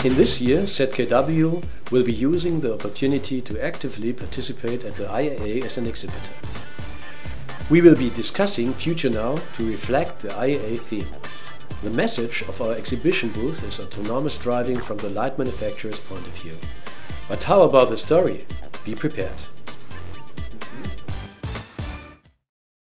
In this year, ZKW will be using the opportunity to actively participate at the IAA as an exhibitor. We will be discussing Future Now to reflect the IAA theme. The message of our exhibition booth is autonomous driving from the light manufacturer's point of view. But how about the story? Be prepared.